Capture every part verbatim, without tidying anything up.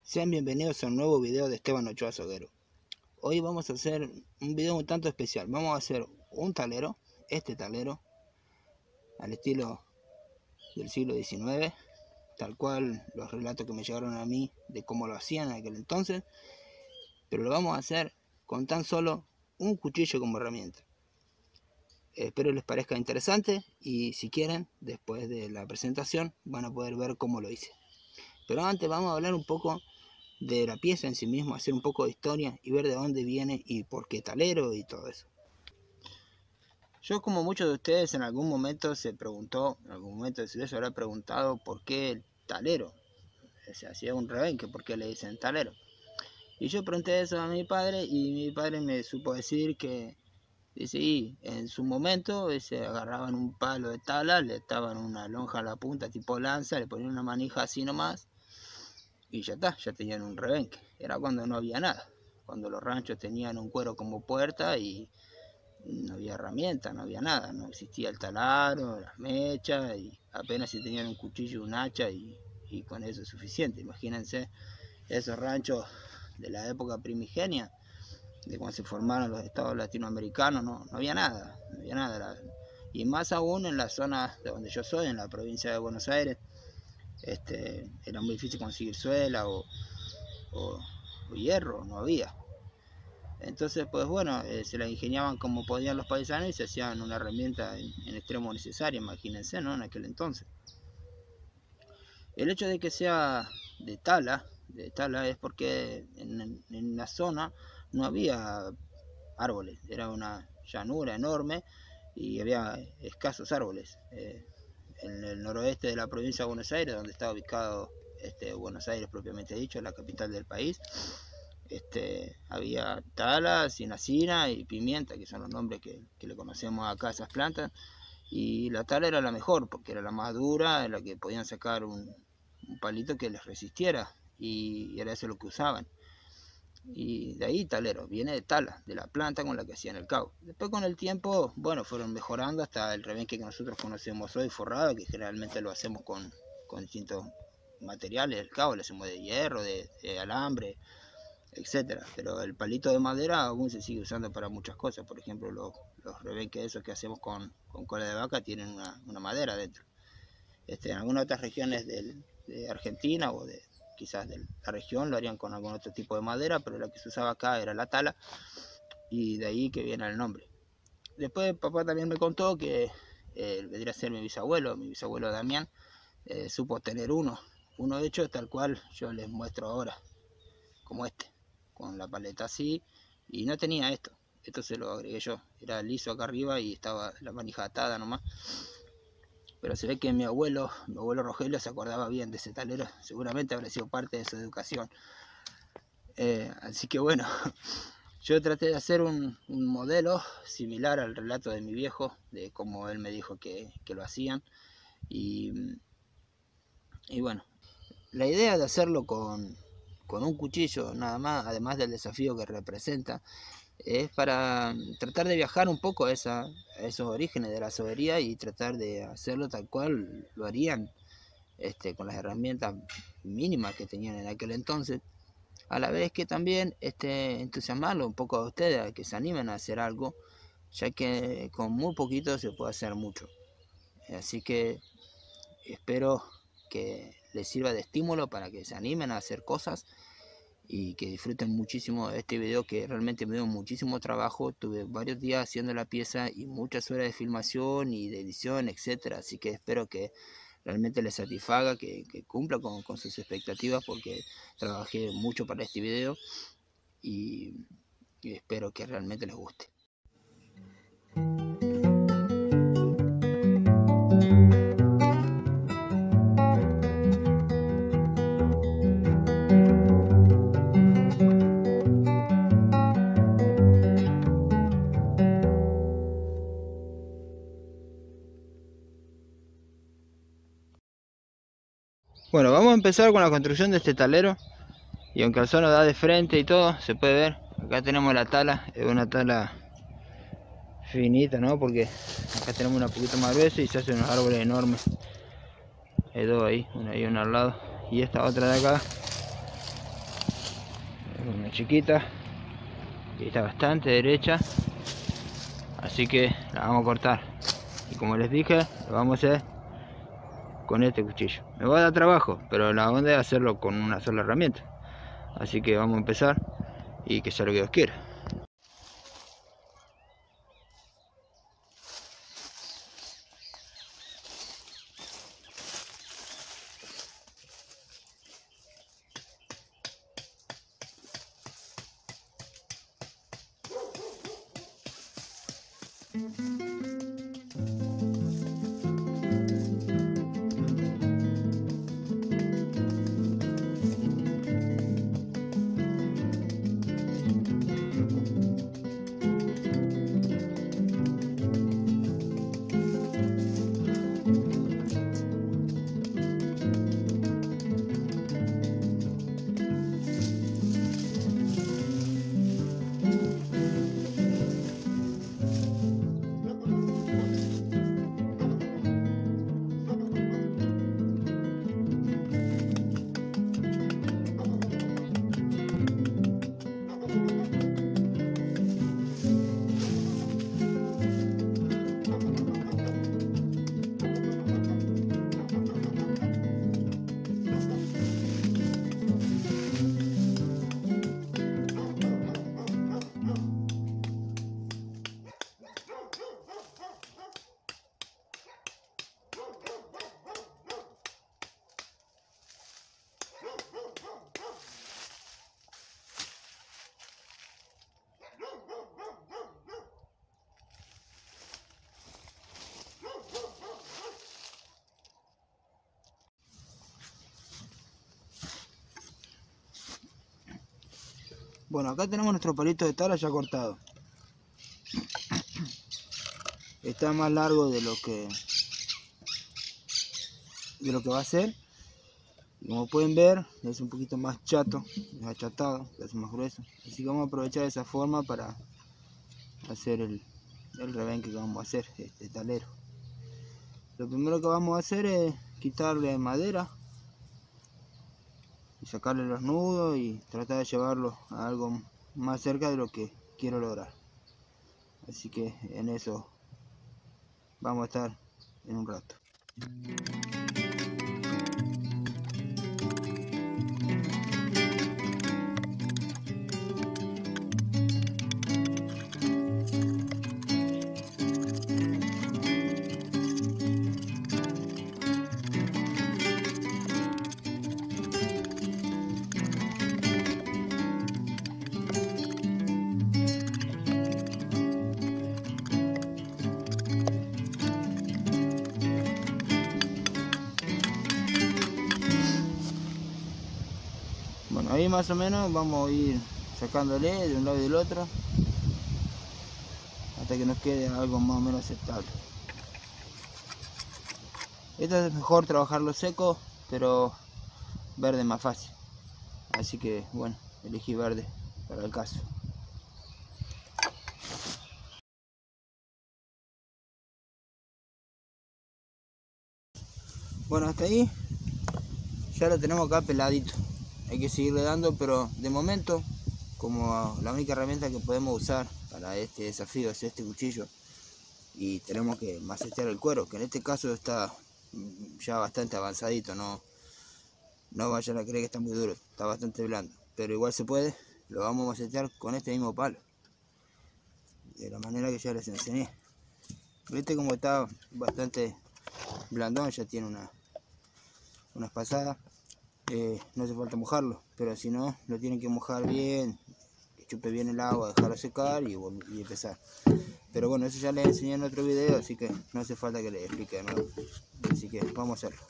Sean bienvenidos a un nuevo video de Esteban Ochoa Soguero. Hoy vamos a hacer un video un tanto especial. Vamos a hacer un talero, este talero, al estilo del siglo diecinueve, tal cual los relatos que me llegaron a mí de cómo lo hacían en aquel entonces, pero lo vamos a hacer con tan solo un cuchillo como herramienta. Espero les parezca interesante y si quieren, después de la presentación van a poder ver cómo lo hice. Pero antes vamos a hablar un poco de la pieza en sí mismo, hacer un poco de historia y ver de dónde viene y por qué talero y todo eso. Yo, como muchos de ustedes, en algún momento se preguntó, en algún momento se les habrá preguntado por qué el talero. Se hacía un rebenque, ¿por qué le dicen talero? Y yo pregunté eso a mi padre y mi padre me supo decir que, dice, y en su momento se agarraban un palo de tala, le ataban una lonja a la punta tipo lanza, le ponían una manija así nomás y ya está, ya tenían un rebenque. Era cuando no había nada, cuando los ranchos tenían un cuero como puerta y no había herramientas, no había nada, no existía el taladro, las mechas, y apenas si tenían un cuchillo, un hacha y, y con eso es suficiente. Imagínense esos ranchos de la época primigenia, de cuando se formaron los estados latinoamericanos, no, no había nada, no había nada. Y más aún en la zona de donde yo soy, en la provincia de Buenos Aires, este, era muy difícil conseguir suela o, o, o hierro, no había. Entonces, pues bueno, eh, se la ingeniaban como podían los paisanos y se hacían una herramienta en, en extremo necesaria, imagínense, ¿no? En aquel entonces. El hecho de que sea de tala, de tala es porque en, en la zona no había árboles, era una llanura enorme y había escasos árboles. Eh, en el noroeste de la provincia de Buenos Aires, donde está ubicado este, Buenos Aires propiamente dicho, la capital del país, este, había tala, cinacina y pimienta, que son los nombres que, que le conocemos acá a esas plantas, y la tala era la mejor porque era la más dura, en la que podían sacar un, un palito que les resistiera, y era eso lo que usaban. Y de ahí talero, viene de tala, de la planta con la que hacían el cabo. Después con el tiempo, bueno, fueron mejorando hasta el rebenque que nosotros conocemos hoy, forrado, que generalmente lo hacemos con, con distintos materiales, el cabo lo hacemos de hierro, de, de alambre, etcétera. Pero el palito de madera aún se sigue usando para muchas cosas. Por ejemplo, los, los rebenques esos que hacemos con, con cola de vaca tienen una, una madera dentro. Este, en algunas otras regiones del, de Argentina o de quizás de la región lo harían con algún otro tipo de madera, pero la que se usaba acá era la tala, y de ahí que viene el nombre. Después papá también me contó que eh, vendría a ser mi bisabuelo, mi bisabuelo Damián, eh, supo tener uno, uno hecho tal cual yo les muestro ahora, como este, con la paleta así, y no tenía esto, esto se lo agregué yo, era liso acá arriba y estaba la manija atada nomás. Pero se ve que mi abuelo, mi abuelo Rogelio se acordaba bien de ese talero, seguramente habrá sido parte de su educación. Eh, así que bueno, yo traté de hacer un, un modelo similar al relato de mi viejo, de cómo él me dijo que, que lo hacían. Y, y bueno, la idea de hacerlo con, con un cuchillo nada más, además del desafío que representa, es para tratar de viajar un poco a, esa, a esos orígenes de la sobería y tratar de hacerlo tal cual lo harían, este, con las herramientas mínimas que tenían en aquel entonces, a la vez que también este, entusiasmarlo un poco a ustedes a que se animen a hacer algo, ya que con muy poquito se puede hacer mucho. Así que espero que les sirva de estímulo para que se animen a hacer cosas y que disfruten muchísimo de este video, que realmente me dio muchísimo trabajo. Tuve varios días haciendo la pieza y muchas horas de filmación y de edición, etcétera. Así que espero que realmente les satisfaga, que, que cumpla con, con sus expectativas, porque trabajé mucho para este video y, y espero que realmente les guste. Bueno, vamos a empezar con la construcción de este talero, y aunque el sol nos da de frente y todo, se puede ver, acá tenemos la tala, es una tala finita, ¿no? Porque acá tenemos una poquito más gruesa y se hacen unos árboles enormes. Hay dos ahí, una ahí y una al lado, y esta otra de acá Una chiquita y está bastante derecha, así que la vamos a cortar. Y como les dije, lo vamos a hacer con este cuchillo. Me va a dar trabajo, pero la onda es hacerlo con una sola herramienta. Así que vamos a empezar y que sea lo que Dios quiera. Bueno, acá tenemos nuestro palito de tala ya cortado. Está más largo de lo que de lo que va a ser. Como pueden ver, es un poquito más chato, es achatado, es más grueso. Así que vamos a aprovechar esa forma para hacer el, el rebenque que vamos a hacer, este talero. Lo primero que vamos a hacer es quitarle madera y sacarle los nudos y tratar de llevarlo a algo más cerca de lo que quiero lograr. Así que en eso vamos a estar en un rato. Bueno, ahí más o menos vamos a ir sacándole de un lado y del otro hasta que nos quede algo más o menos aceptable. Esto es mejor trabajarlo seco, pero verde es más fácil, así que bueno, elegí verde para el caso. Bueno, hasta ahí ya lo tenemos acá peladito. Hay que seguirle dando, pero de momento, como la única herramienta que podemos usar para este desafío es este cuchillo, y tenemos que macetear el cuero, que en este caso está ya bastante avanzadito, no, no vayan a creer que está muy duro, está bastante blando, pero igual se puede. Lo vamos a macetear con este mismo palo, de la manera que ya les enseñé. Viste como está bastante blandón, ya tiene una unas pasadas. Eh, no hace falta mojarlo, pero si no, lo tienen que mojar bien, que chupe bien el agua, dejarlo secar y, y empezar. Pero bueno, eso ya les enseñé en otro video, así que no hace falta que les explique de nuevo. Así que vamos a hacerlo.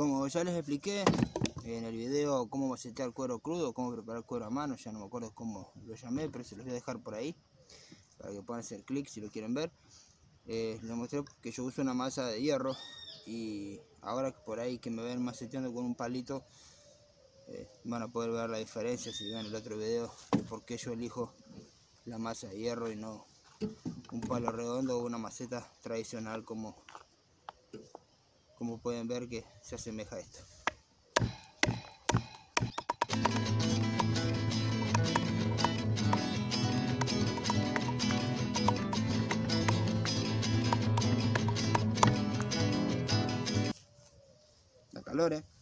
Como ya les expliqué en el video cómo macetear cuero crudo, cómo preparar cuero a mano, ya no me acuerdo cómo lo llamé, pero se los voy a dejar por ahí para que puedan hacer clic si lo quieren ver. Eh, les mostré que yo uso una masa de hierro y ahora por ahí que me ven maceteando con un palito, eh, van a poder ver la diferencia si ven el otro video de por qué yo elijo la masa de hierro y no un palo redondo o una maceta tradicional, como, como pueden ver que se asemeja a esto. La calor, eh.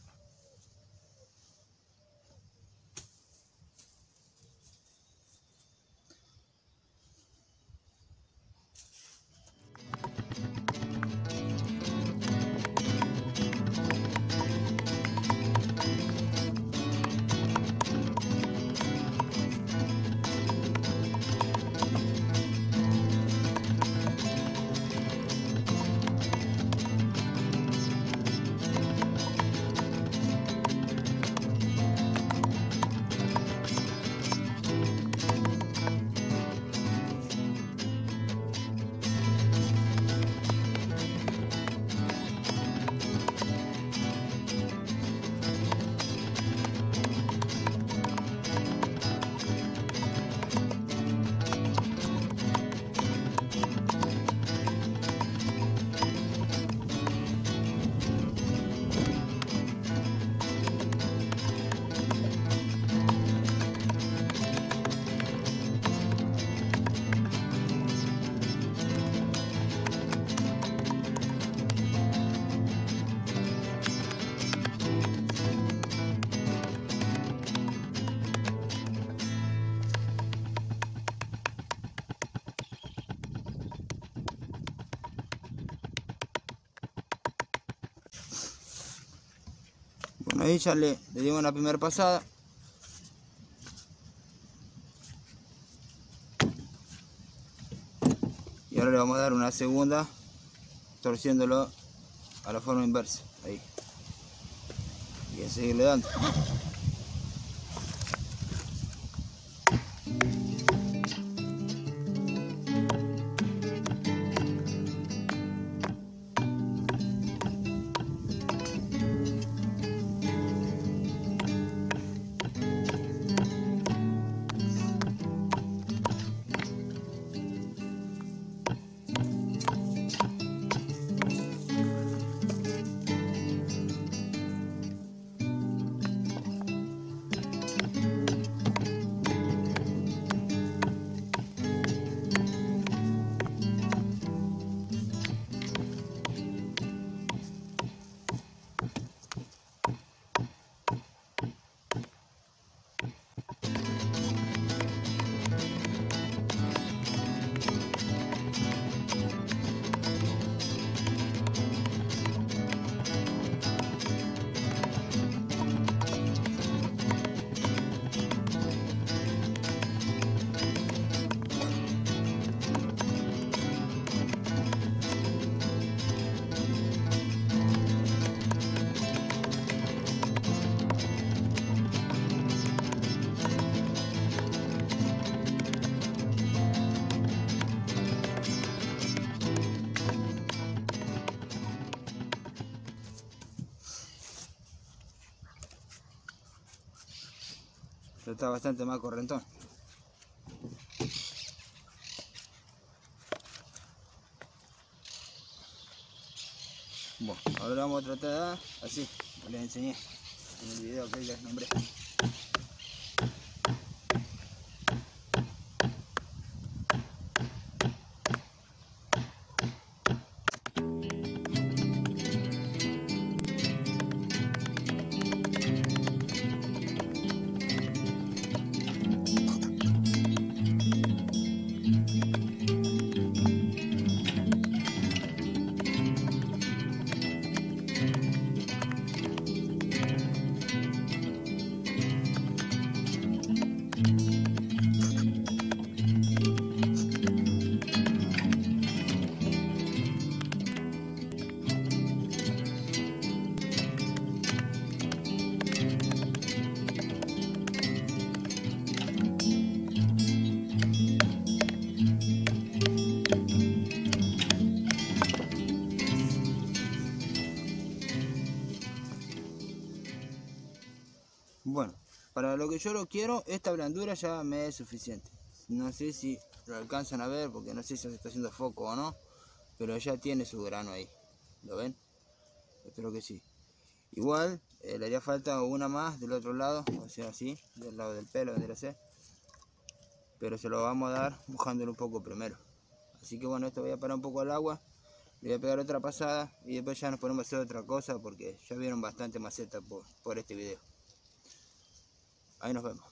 Bueno, ahí ya le, le dimos una primera pasada. Y ahora le vamos a dar una segunda, torciéndolo a la forma inversa. Ahí. Y a seguirle dando. Está bastante más correntón. Bueno, ahora vamos a tratar de dar así, como les enseñé en el video que les nombré. Bueno, para lo que yo lo quiero, esta blandura ya me es suficiente. No sé si lo alcanzan a ver, porque no sé si se está haciendo foco o no, pero ya tiene su grano ahí. ¿Lo ven? Espero que sí. Igual, eh, le haría falta una más del otro lado, o sea, así, del lado del pelo vendría a ser. Pero se lo vamos a dar mojándolo un poco primero. Así que bueno, esto voy a parar un poco el agua, le voy a pegar otra pasada y después ya nos ponemos a hacer otra cosa porque ya vieron bastante maceta por, por este video. Ahí nos vemos.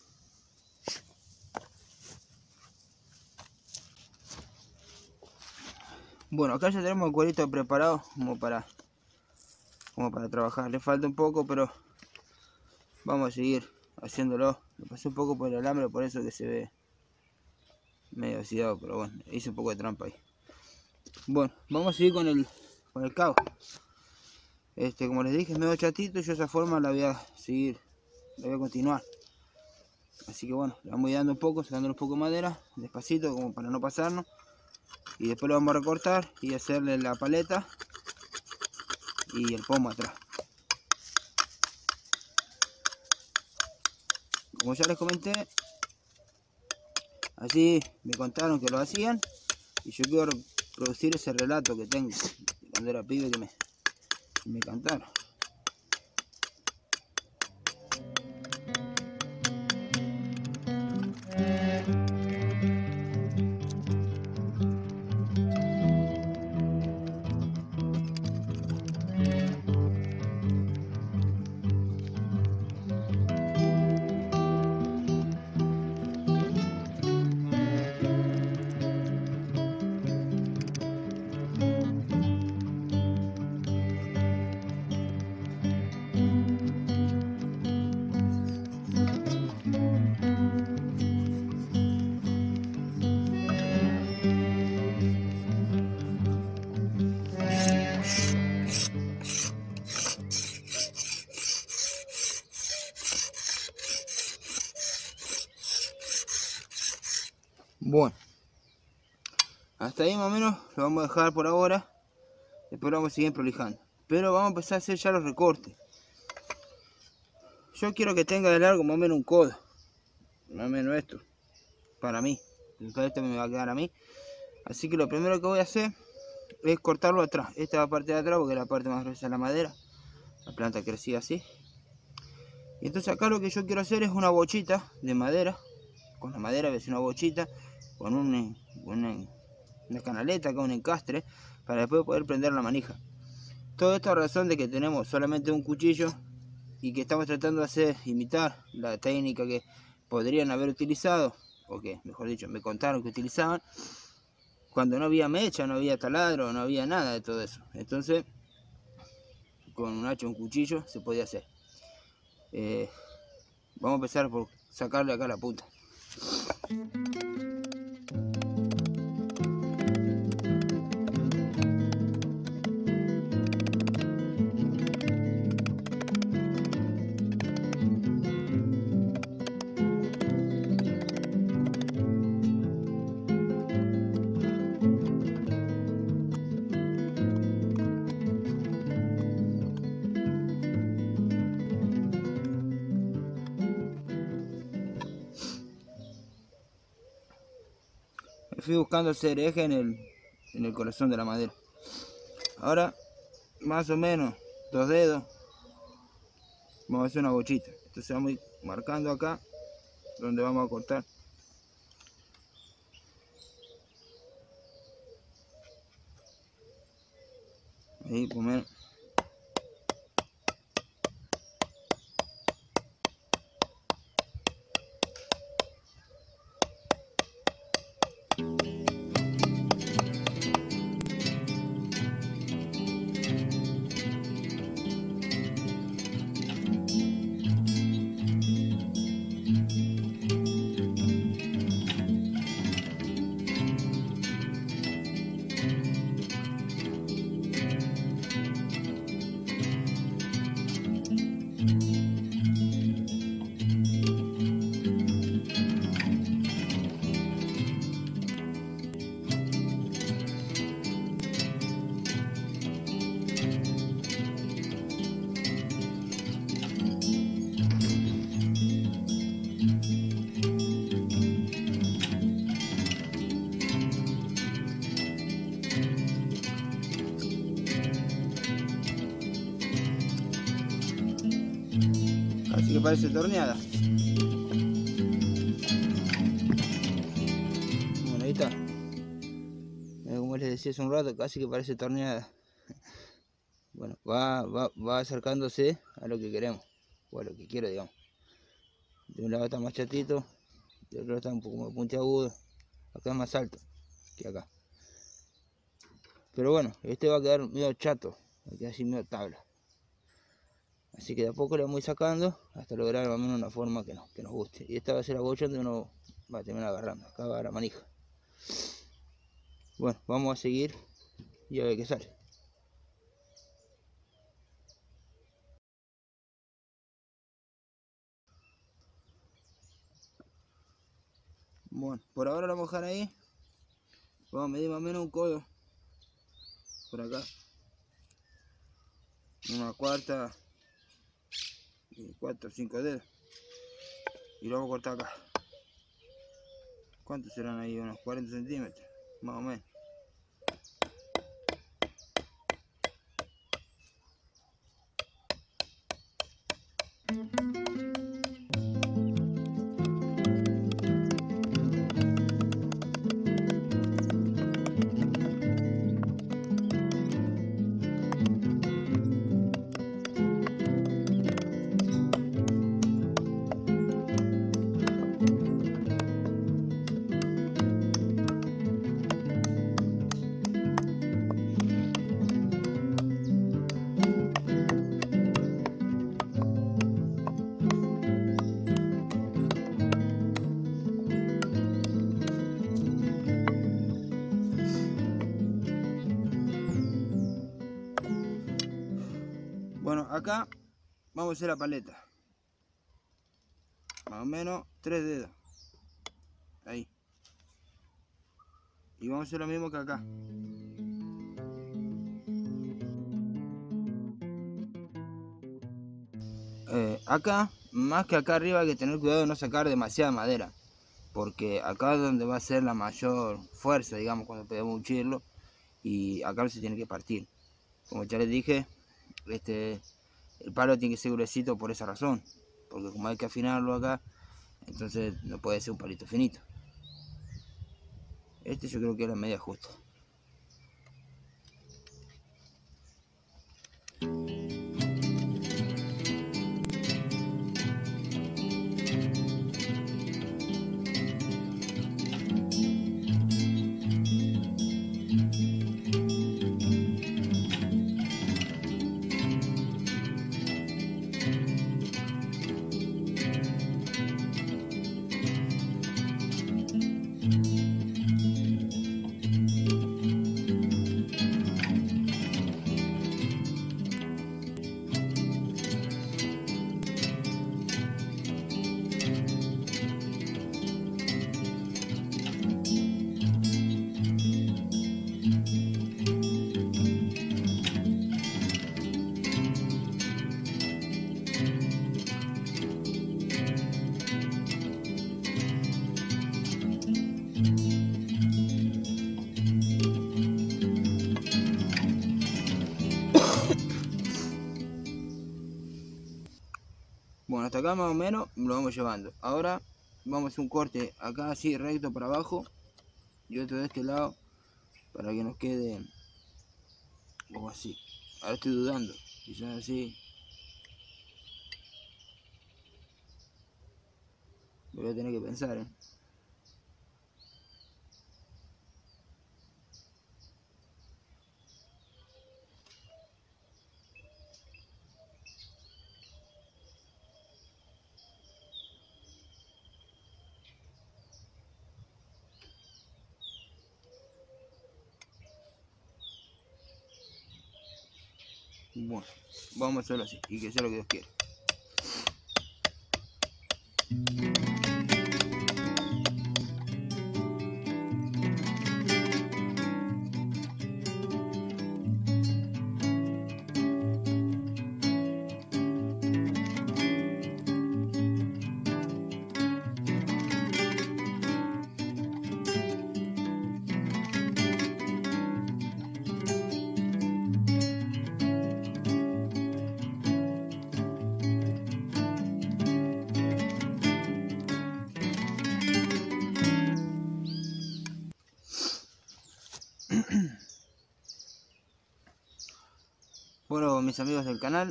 Bueno, acá ya tenemos el cuerito preparado como para, como para trabajar. Le falta un poco, pero vamos a seguir haciéndolo. Le pasé un poco por el alambre, por eso que se ve medio oxidado, pero bueno, hice un poco de trampa ahí. Bueno, vamos a seguir con el, con el cabo. Este, como les dije, es medio chatito y yo esa forma la voy a seguir, la voy a continuar. Así que bueno, le vamos dando un poco, sacando un poco de madera, despacito, como para no pasarnos. Y después lo vamos a recortar y hacerle la paleta y el pomo atrás. Como ya les comenté, así me contaron que lo hacían y yo quiero reproducir ese relato que tengo cuando era pibe que me, que me cantaron. Bueno, hasta ahí más o menos lo vamos a dejar por ahora. Después lo vamos a seguir prolijando. Pero vamos a empezar a hacer ya los recortes. Yo quiero que tenga de largo más o menos un codo. Más o menos esto. Para mí. Entonces este me va a quedar a mí. Así que lo primero que voy a hacer es cortarlo atrás. Esta es la parte de atrás porque es la parte más gruesa de la madera. La planta crecía así. Y entonces acá lo que yo quiero hacer es una bochita de madera. Con la madera voy a hacer una bochita. Con una, una, una canaleta, con un encastre. Para después poder prender la manija. Todo esto a razón de que tenemos solamente un cuchillo. Y que estamos tratando de hacer, imitar la técnica que podrían haber utilizado. O que, mejor dicho, me contaron que utilizaban. Cuando no había mecha, no había taladro, no había nada de todo eso. Entonces, con un hacha, un cuchillo, se podía hacer. Eh, vamos a empezar por sacarle acá la punta. Fui buscando hacer eje en el, en el corazón de la madera. Ahora, más o menos, dos dedos, vamos a hacer una bochita. Entonces vamos a ir marcando acá, donde vamos a cortar. Ahí, primero. Casi que parece torneada. Bueno, ahí está. Como les decía hace un rato, casi que parece torneada. Bueno, va, va, va acercándose a lo que queremos, o a lo que quiero, digamos. De un lado está más chatito, de otro está un poco más puntiagudo. Acá es más alto que acá. Pero bueno, este va a quedar medio chato, va a quedar así medio tabla. Así que de a poco le vamos a ir sacando hasta lograr más o menos una forma que nos, que nos guste. Y esta va a ser la bocha donde uno va a terminar agarrando. Acá va la manija. Bueno, vamos a seguir y a ver qué sale. Bueno, por ahora lo vamos a dejar ahí. Vamos a medir más o menos un codo por acá, una cuarta y cuatro o cinco dedos, y lo vamos a cortar acá. ¿Cuántos serán ahí? Unos cuarenta centímetros más o menos. Bueno, acá vamos a hacer la paleta. Más o menos tres dedos. Ahí. Y vamos a hacer lo mismo que acá. Eh, acá, más que acá arriba, hay que tener cuidado de no sacar demasiada madera. Porque acá es donde va a ser la mayor fuerza, digamos, cuando podemos uchirlo. Y acá se tiene que partir. Como ya les dije, este, el palo tiene que ser gruesito por esa razón, porque como hay que afinarlo acá, entonces no puede ser un palito finito. Este yo creo que es la media justa. Bueno, hasta acá más o menos lo vamos llevando. Ahora vamos a hacer un corte acá así recto para abajo y otro de este lado para que nos quede como así. Ahora estoy dudando, quizás así. Voy a tener que pensar, ¿eh? Bueno, vamos a hacerlo así y que sea lo que Dios quiera. Bueno, mis amigos del canal,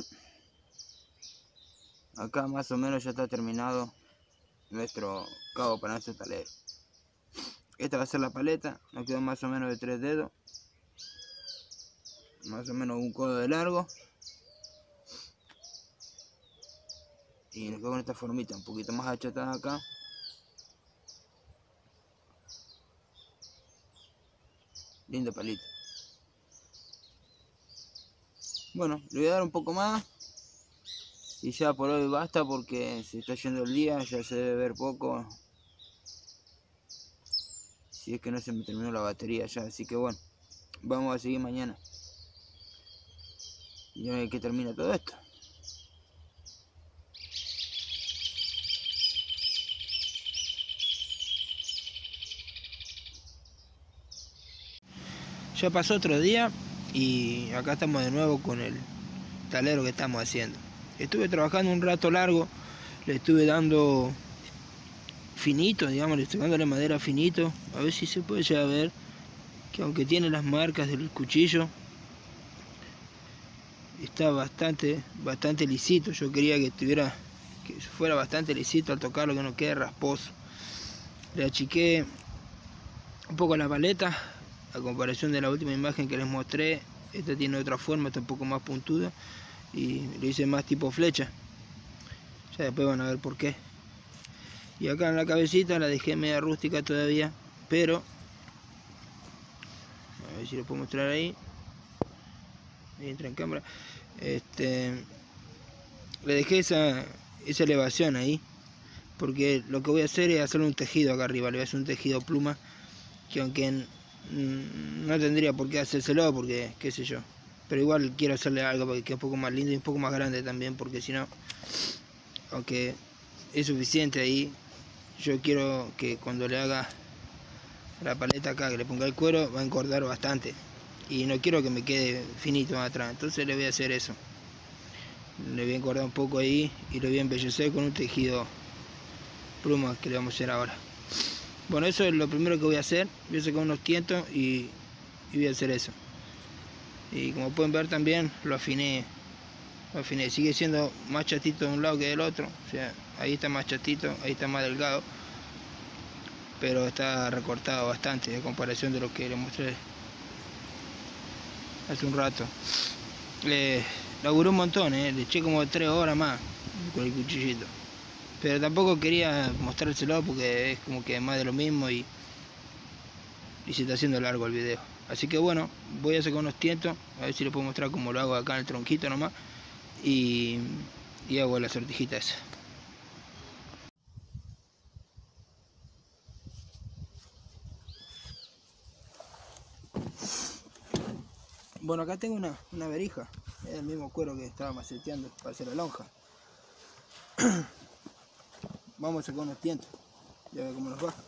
acá más o menos ya está terminado nuestro cabo para nuestro talero. Esta va a ser la paleta, nos quedó más o menos de tres dedos, más o menos un codo de largo, y nos quedó con esta formita un poquito más achatada acá. Lindo palito. Bueno, le voy a dar un poco más y ya por hoy basta porque se está yendo el día, ya se debe ver poco. Si es que no se me terminó la batería ya, así que bueno, vamos a seguir mañana. Y una vez que termina todo esto. Ya pasó otro día y acá estamos de nuevo con el talero que estamos haciendo. Estuve trabajando un rato largo, le estuve dando finito, digamos, le estoy dándole madera finito, a ver si se puede llegar a ver que aunque tiene las marcas del cuchillo, está bastante, bastante lisito. Yo quería que estuviera, que fuera bastante lisito al tocarlo, que no quede rasposo. Le achiqué un poco la paleta, a comparación de la última imagen que les mostré. Esta tiene otra forma, está un poco más puntuda y le hice más tipo flecha. Ya después van a ver por qué. Y acá en la cabecita la dejé media rústica todavía, pero a ver si lo puedo mostrar ahí. Ahí entra en cámara. Este, le dejé esa, esa elevación ahí, porque lo que voy a hacer es hacerle un tejido acá arriba. Le voy a hacer un tejido pluma, que aunque no tendría por qué hacérselo, porque qué sé yo, pero igual quiero hacerle algo porque quede un poco más lindo y un poco más grande también, porque si no, aunque es suficiente ahí, yo quiero que cuando le haga la paleta acá, que le ponga el cuero, va a engordar bastante y no quiero que me quede finito más atrás. Entonces le voy a hacer eso, le voy a engordar un poco ahí y lo voy a embellecer con un tejido pluma que le vamos a hacer ahora. Bueno, eso es lo primero que voy a hacer. Voy a sacar unos tientos y, y voy a hacer eso. Y como pueden ver también lo afiné, lo afiné. Sigue siendo más chatito de un lado que del otro. O sea, ahí está más chatito, ahí está más delgado, pero está recortado bastante a comparación de lo que les mostré hace un rato. Le laburé un montón, ¿eh? Le eché como tres horas más con el cuchillito. Pero tampoco quería mostrárselo porque es como que más de lo mismo y, y se está haciendo largo el video. Así que bueno, voy a sacar unos tientos, a ver si les puedo mostrar cómo lo hago acá en el tronquito nomás. Y, y hago la sortijita esa. Bueno, acá tengo una, una verija, es el mismo cuero que estaba maceteando para hacer la lonja. Vamos a sacar unos tientos, ya ve cómo nos va.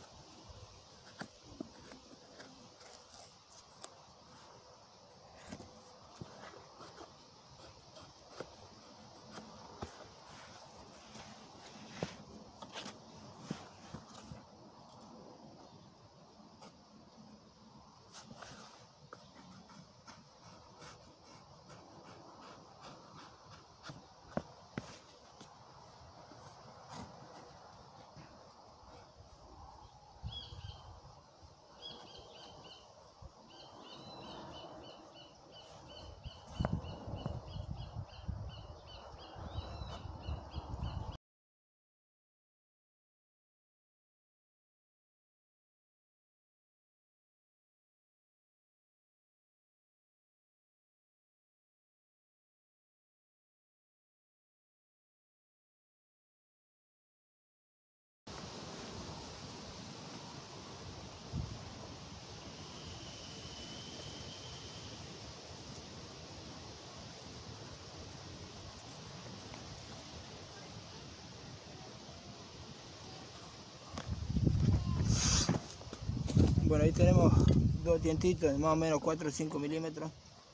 Bueno, ahí tenemos dos tientitos de más o menos cuatro o cinco milímetros.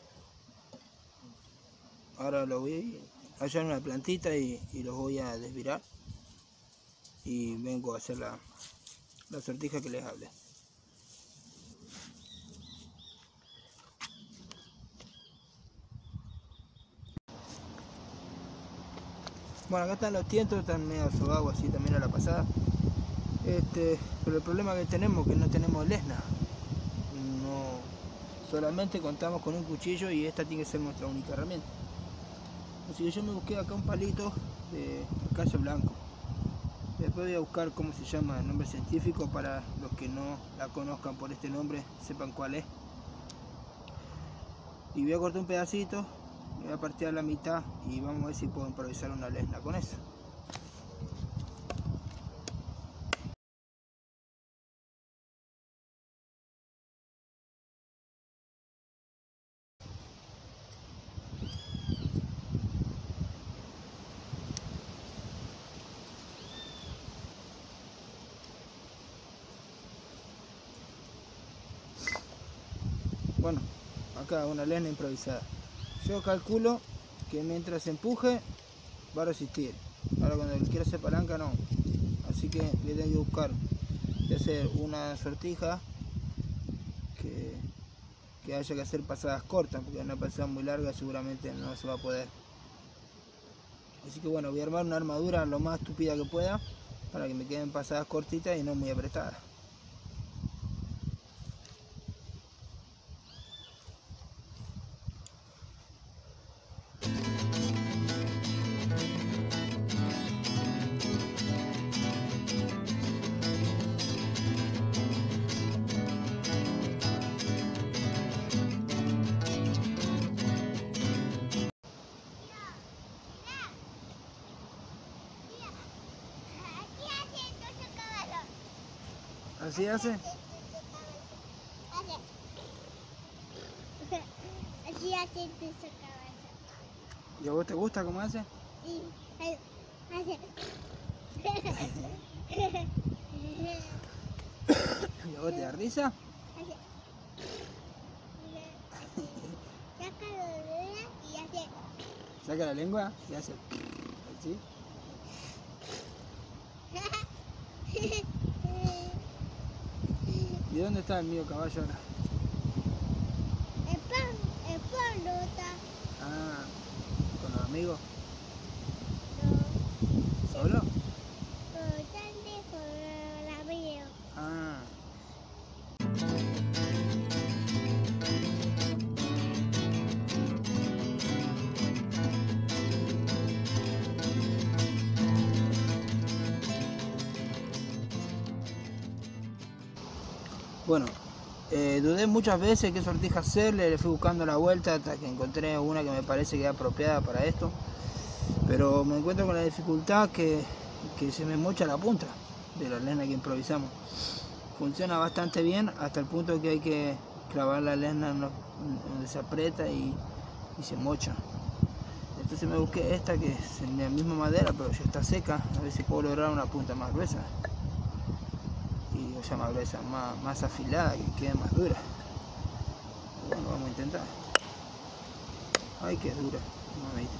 Ahora los voy a hallar en una plantita y, y los voy a desvirar. Y vengo a hacer la, la sortija que les hablé. Bueno, acá están los tientos, están medio sobados así también a la pasada. Este, pero el problema que tenemos es que no tenemos lesna. No, solamente contamos con un cuchillo y esta tiene que ser nuestra única herramienta. Así que yo me busqué acá un palito de callo blanco. Después voy a buscar cómo se llama el nombre científico para los que no la conozcan por este nombre, sepan cuál es. Y voy a cortar un pedacito, voy a partir a la mitad y vamos a ver si puedo improvisar una lesna con eso. Bueno, acá una lesna improvisada. Yo calculo que mientras empuje va a resistir. Ahora cuando quiera hacer palanca no. Así que voy a tener que buscar de hacer una sortija que, que haya que hacer pasadas cortas, porque una pasada muy larga seguramente no se va a poder. Así que bueno, voy a armar una armadura lo más estúpida que pueda para que me queden pasadas cortitas y no muy apretadas. ¿Así hace? Así hace tu caballo. ¿Y a vos te gusta cómo hace? Sí, hace. ¿Y a vos te da risa? Saca la lengua y hace. Saca la lengua y hace así. ¿Y dónde está el mío caballo ahora? El pan, el pan no está. Ah, ¿con los amigos? No, ¿Solo? pero están lejos la veo. Ah. Bueno, eh, dudé muchas veces qué sortija hacerle, le fui buscando la vuelta hasta que encontré una que me parece que es apropiada para esto. Pero me encuentro con la dificultad que, que se me mocha la punta de la lesna que improvisamos. Funciona bastante bien hasta el punto que hay que clavar la lesna donde se aprieta y, y se mocha. Entonces me busqué esta que es en la misma madera pero ya está seca, a ver si puedo lograr una punta más gruesa. Y o sea, más gruesa, más, más afilada, que quede más dura. Bueno, vamos a intentar. Ay, que dura, no me dice.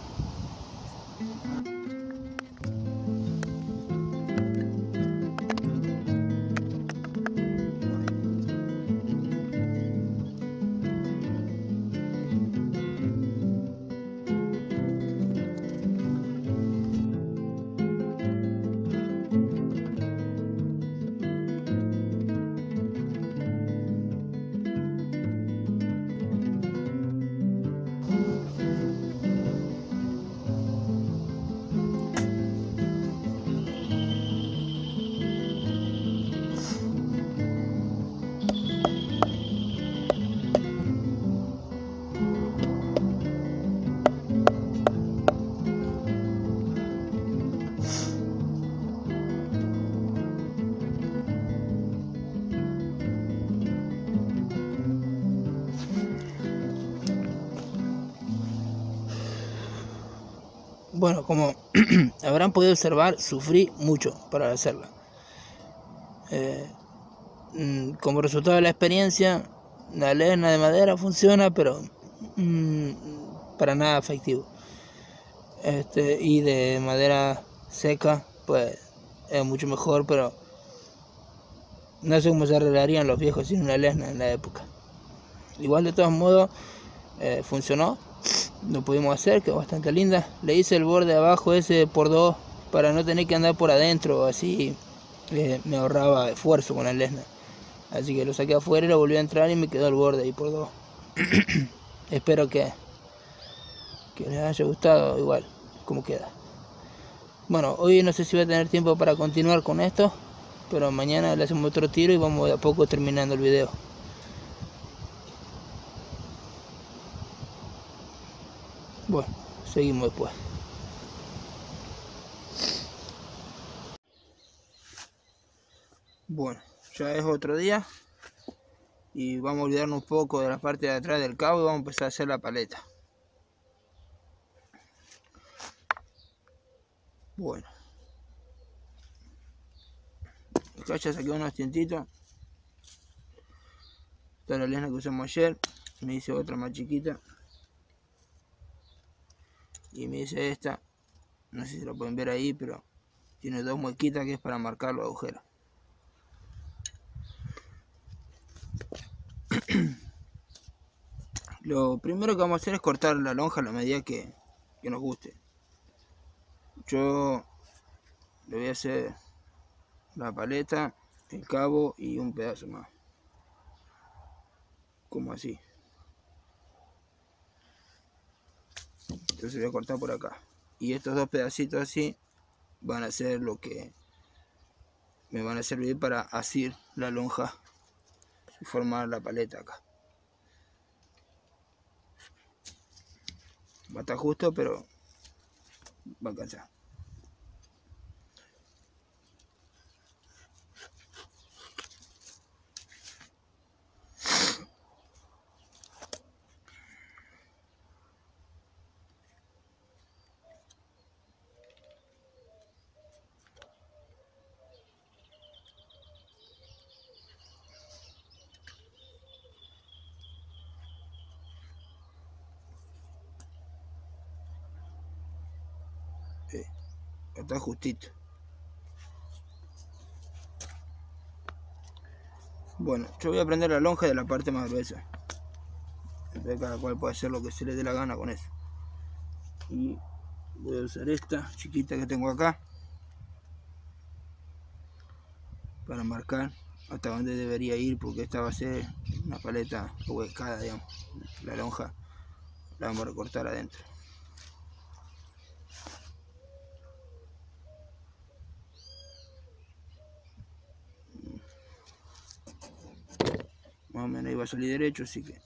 Bueno, como habrán podido observar, sufrí mucho para hacerla. Eh, como resultado de la experiencia, la lesna de madera funciona, pero mmm, para nada efectivo. Este, y de madera seca, pues es mucho mejor, pero no sé cómo se arreglarían los viejos sin una lesna en la época. Igual, de todos modos, eh, funcionó. lo pudimos hacer, quedó bastante linda. Le hice el borde abajo ese por dos para no tener que andar por adentro, así eh, me ahorraba esfuerzo con el Lesnar. Así que lo saqué afuera y lo volví a entrar y me quedó el borde ahí por dos. Espero que, que les haya gustado igual como queda. Bueno, hoy no sé si voy a tener tiempo para continuar con esto, pero mañana le hacemos otro tiro y vamos de a poco terminando el video. Bueno, seguimos después. Bueno, ya es otro día y vamos a olvidarnos un poco de la parte de atrás del cabo y vamos a empezar a hacer la paleta. Bueno, acá ya saqué unos tientitos. Esta es la lena que usamos ayer. Me hice otra más chiquita y me hice esta, no sé si lo pueden ver ahí, pero tiene dos muequitas que es para marcar los agujeros. Lo primero que vamos a hacer es cortar la lonja a la medida que, que nos guste. Yo le voy a hacer la paleta, el cabo y un pedazo más, como así. Entonces voy a cortar por acá y estos dos pedacitos así van a ser lo que me van a servir para asir la lonja y formar la paleta acá. Va a estar justo, pero va a alcanzar. Sí, está justito. Bueno, yo voy a prender la lonja de la parte más gruesa. Entonces cada cual puede hacer lo que se le dé la gana con eso. Y voy a usar esta chiquita que tengo acá para marcar hasta dónde debería ir, porque esta va a ser una paleta huecada, digamos. La lonja la vamos a recortar adentro. Más o menos iba a salir derecho, así que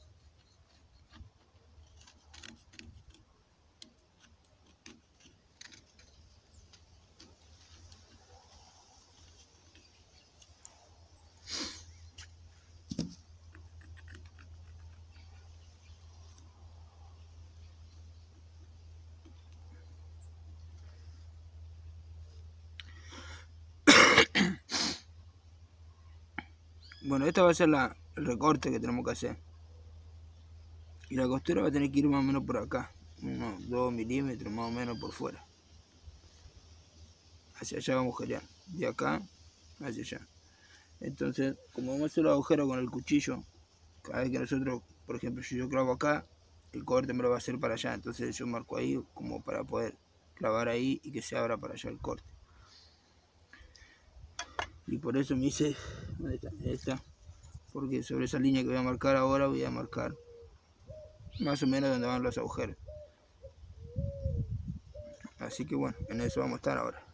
bueno, esta va a ser la, el recorte que tenemos que hacer. Y la costura va a tener que ir más o menos por acá, unos dos milímetros más o menos por fuera. Hacia allá vamos a agujerear, de acá hacia allá. Entonces, como vamos a hacer los agujeros con el cuchillo, cada vez que nosotros, por ejemplo, si yo clavo acá, el corte me lo va a hacer para allá. Entonces yo marco ahí como para poder clavar ahí y que se abra para allá el corte. Y por eso me hice esta, esta, porque sobre esa línea que voy a marcar ahora voy a marcar más o menos donde van los agujeros. Así que bueno, en eso vamos a estar ahora.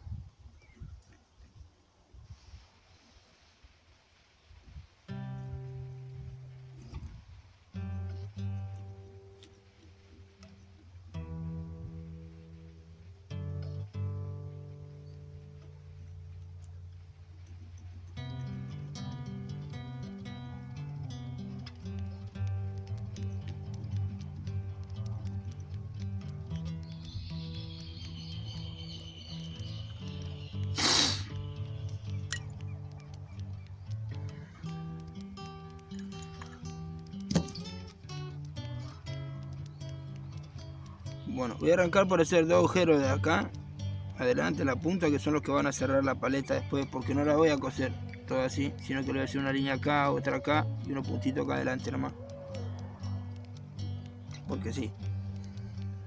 Bueno, voy a arrancar por hacer dos agujeros de acá adelante, la punta, que son los que van a cerrar la paleta después, porque no la voy a coser todo así, sino que le voy a hacer una línea acá, otra acá y unos puntitos acá adelante nomás, porque sí.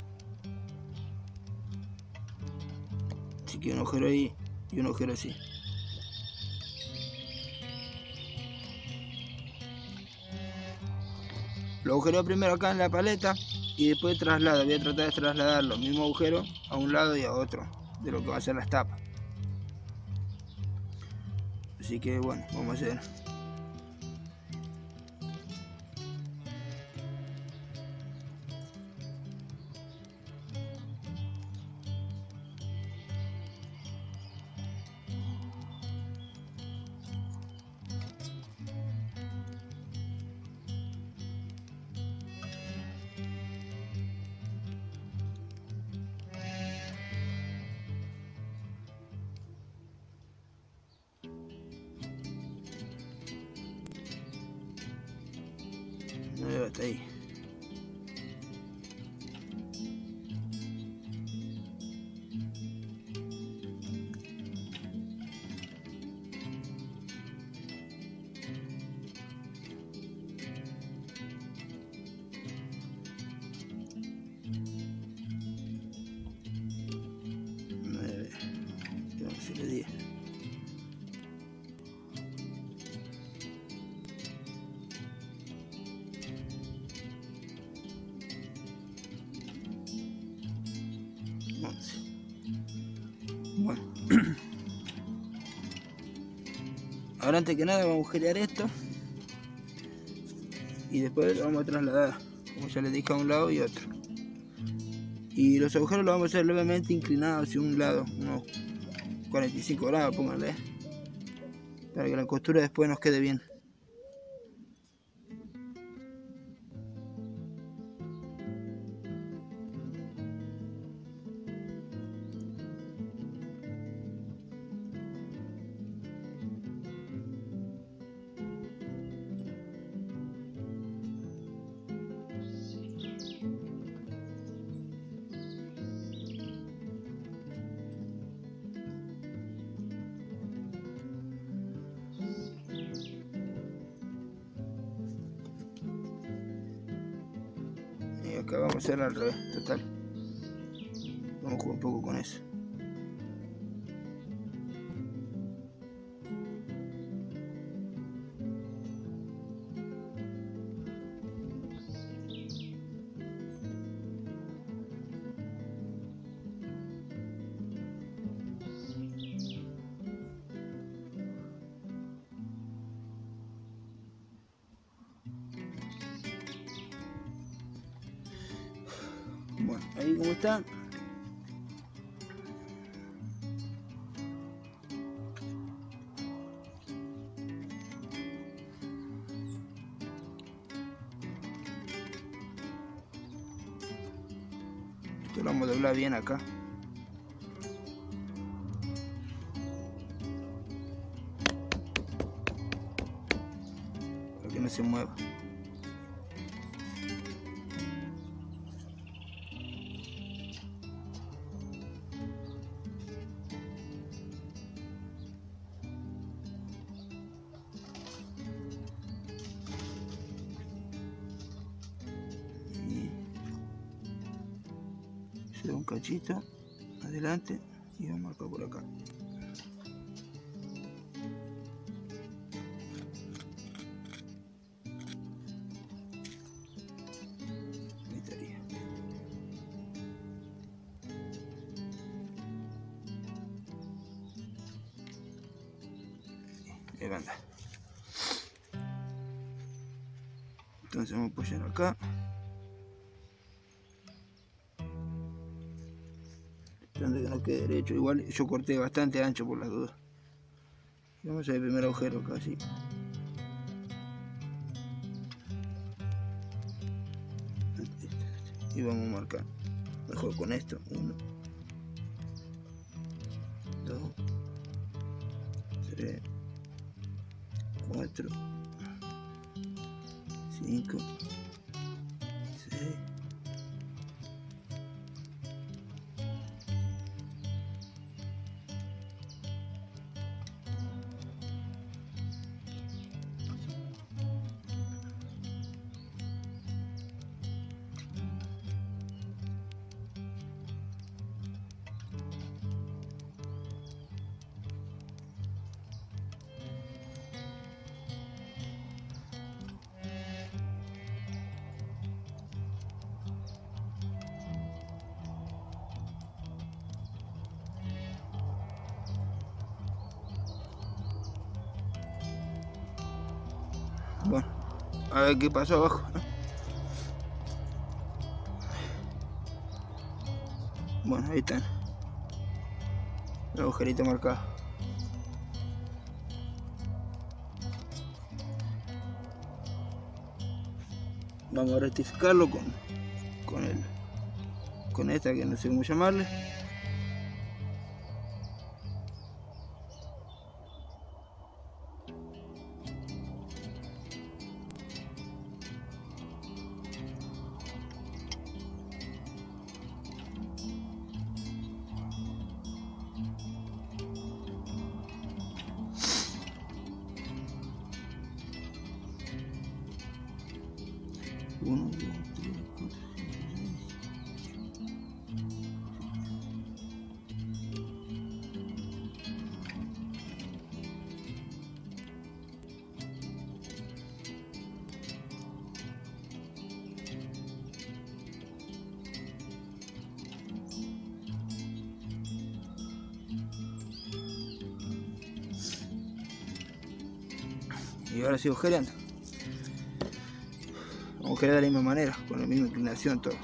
Así que un agujero ahí y un agujero así. Lo agujereo primero acá en la paleta y después traslado. Voy a tratar de trasladar los mismos agujeros a un lado y a otro de lo que va a ser las tapas. Así que bueno, vamos a hacer. No veo hasta ahí. nueve. Vamos a hacerle diez. once. Bueno. Ahora antes que nada vamos a agujerear esto. Y después lo vamos a trasladar, como ya les dije, a un lado y otro. Y los agujeros los vamos a hacer levemente inclinados hacia un lado, unos cuarenta y cinco grados, pónganle, para que la costura después nos quede bien. Y acá vamos a hacer al revés, total. Vamos a jugar un poco con eso. Bueno, ahí como está. Esto lo vamos a doblar bien acá. Para que no se mueva. Un cachito adelante y vamos a marcar por acá. Ahí estaría. Ahí va a andar. Entonces vamos a apoyar acá. Tratando que no quede derecho. Igual yo corté bastante ancho por las dudas. Y vamos a hacer el primer agujero acá, así. Y vamos a marcar mejor con esto. Uno, dos, tres, cuatro, cinco, seis. Bueno, a ver qué pasó abajo, ¿no? Bueno, ahí están los agujeritos marcados. Vamos a rectificarlo con, con, el, con esta que no sé cómo llamarle. Uno, dos, tres, cuatro, cinco, seis. Y ahora sigo agujereando. Agujerear de la misma manera, con la misma inclinación, todo.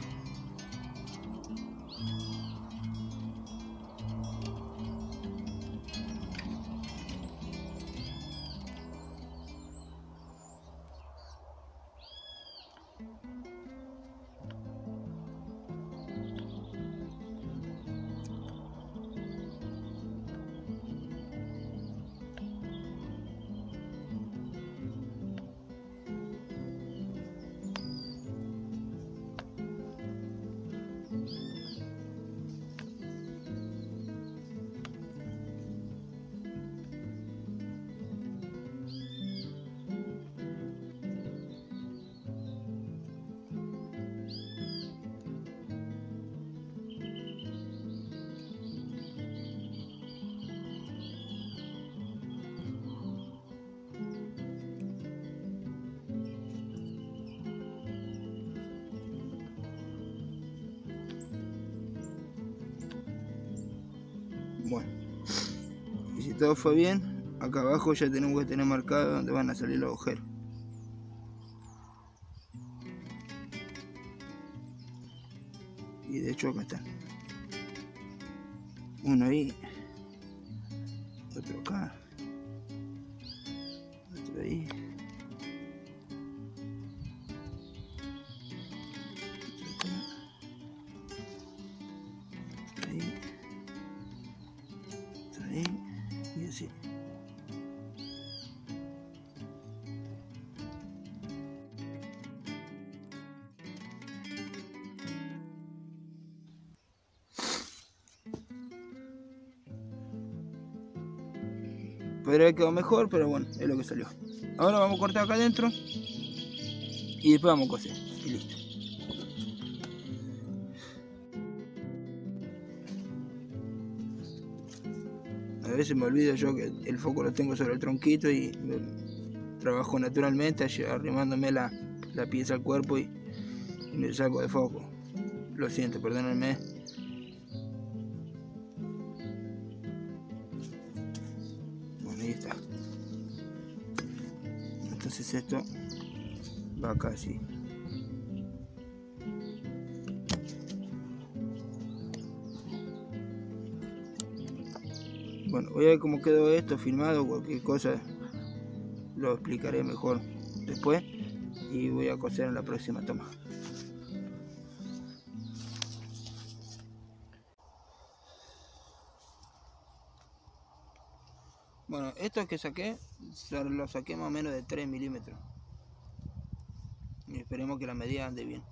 Bueno, y si todo fue bien, acá abajo ya tenemos que tener marcado donde van a salir los agujeros. Y de hecho acá están. Uno ahí, otro acá, otro ahí, otro acá, otro ahí, otro ahí, y así. Podría haber quedado mejor, pero bueno, es lo que salió. Ahora vamos a cortar acá adentro y después vamos a coser y listo. A veces me olvido yo que el foco lo tengo sobre el tronquito y trabajo naturalmente, arrimándome la, la pieza al cuerpo y, y me saco de foco. Lo siento, perdónenme. Bueno, ahí está. Entonces esto va acá así. Bueno, voy a ver cómo quedó esto filmado, cualquier cosa lo explicaré mejor después y voy a coser en la próxima toma. Bueno, esto que saqué, lo saqué más o menos de tres milímetros. Y esperemos que la medida ande bien.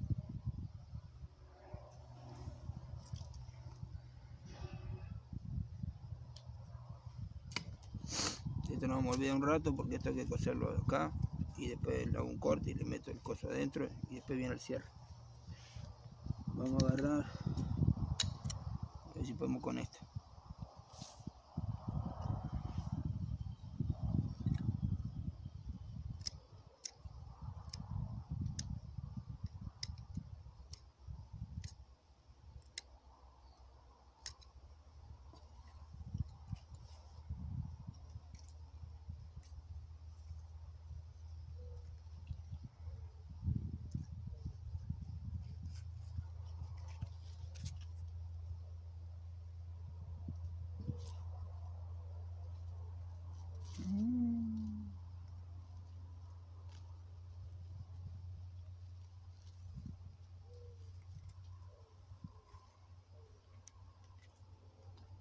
Esto no vamos a olvidar un rato porque esto hay que coserlo acá y después le hago un corte y le meto el coso adentro y después viene el cierre. Vamos a agarrar, a ver si podemos con esto.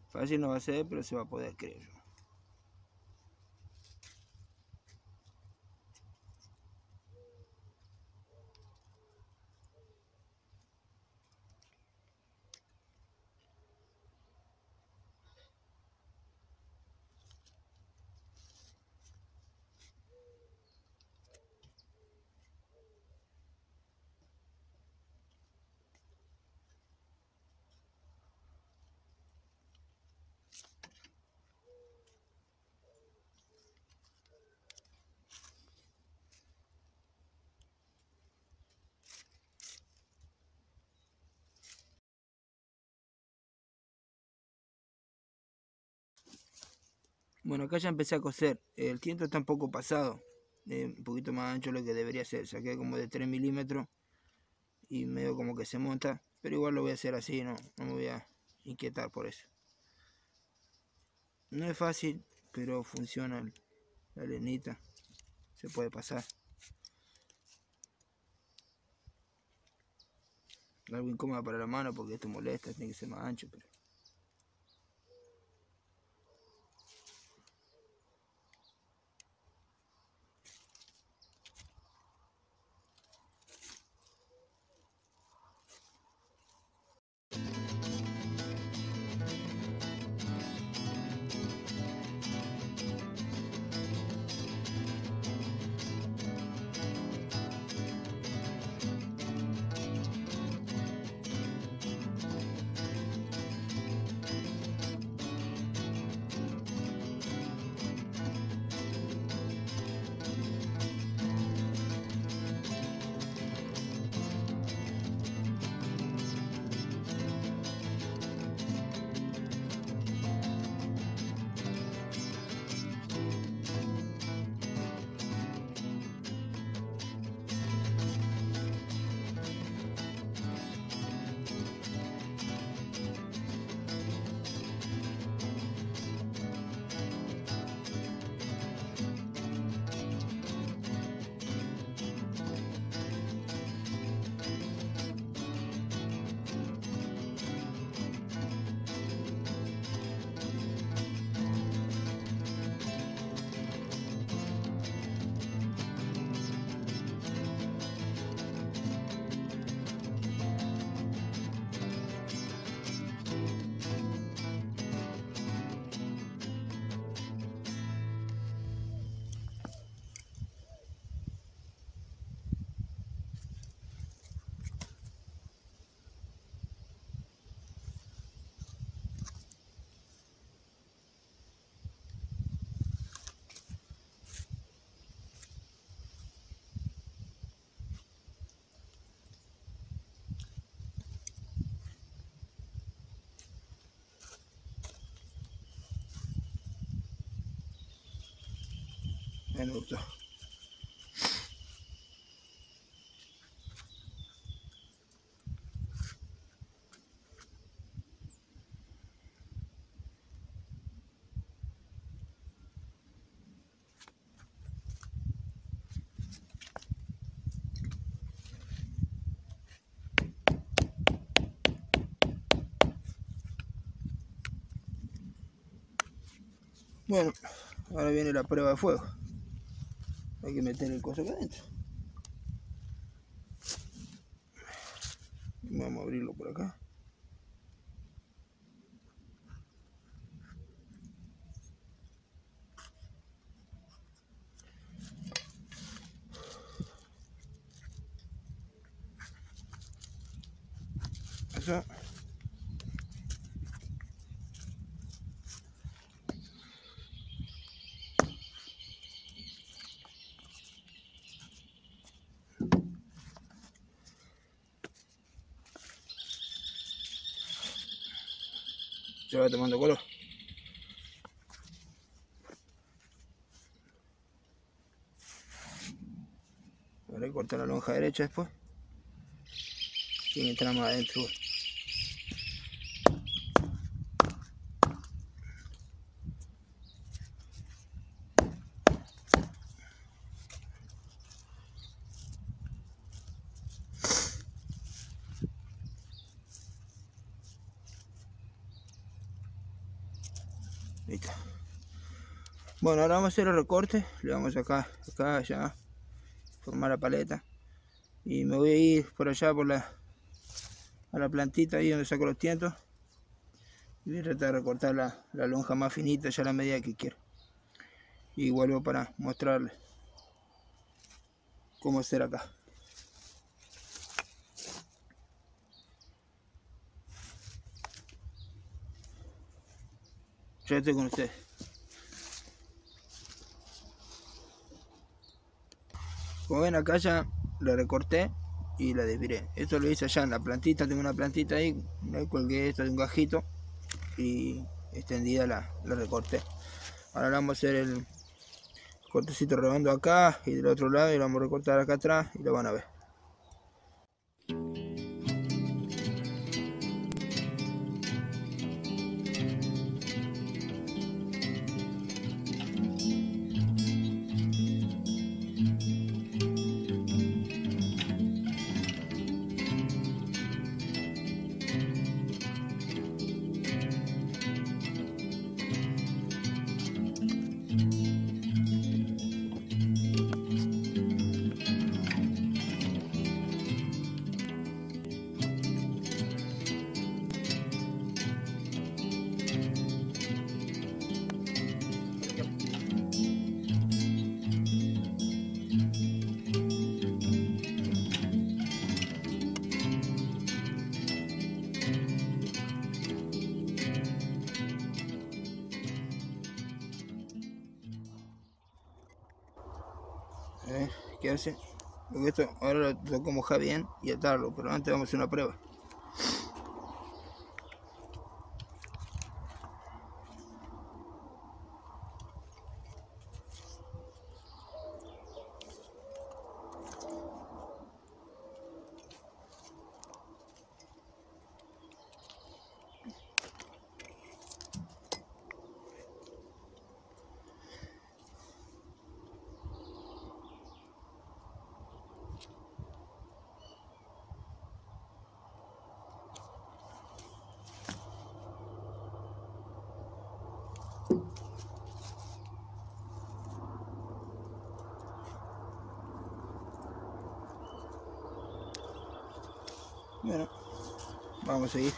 Fácil no va a ser, pero se va a poder, creo yo. Bueno, acá ya empecé a coser. El tiento está un poco pasado, eh, un poquito más ancho de lo que debería ser. Saqué como de tres milímetros y medio como que se monta, pero igual lo voy a hacer así, no, no me voy a inquietar por eso. No es fácil, pero funciona la lenita, se puede pasar. Algo incómodo para la mano porque esto molesta, tiene que ser más ancho, pero... Me gustó. Bueno, ahora viene la prueba de fuego. Hay que meter el coso acá adentro. Vamos a abrirlo por acá. Eso. Ya va tomando color. Ahora hay que cortar la lonja derecha después. Y entrar más adentro. Listo. Bueno, ahora vamos a hacer el recorte. Le vamos acá, acá, allá, formar la paleta. Y me voy a ir por allá, por la, a la plantita ahí donde saco los tientos. Y voy a tratar de recortar la, la lonja más finita, ya a la medida que quiero. Y vuelvo para mostrarles cómo hacer acá. Ya estoy con ustedes. Como ven, acá ya la recorté y la desviré. Esto lo hice allá en la plantita, tengo una plantita ahí, le colgué esto de un gajito y extendida la, la recorté. Ahora vamos a hacer el cortecito redondo acá y del otro lado y lo vamos a recortar acá atrás y lo van a ver. A ver, ¿qué hace? Porque esto ahora lo tengo que mojar bien y atarlo, pero antes vamos a hacer una prueba. Bueno, vamos a seguir.